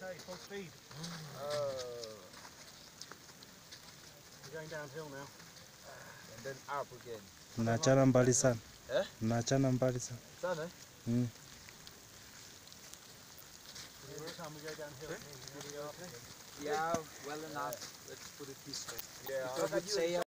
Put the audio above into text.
Okay, full speed. We're going downhill now. And then up again. Mnaachana mbali sana. Eh? Mnaachana mbali sana. Sana? Every time we go downhill, Yeah, well enough. Let's put it this way. Yeah,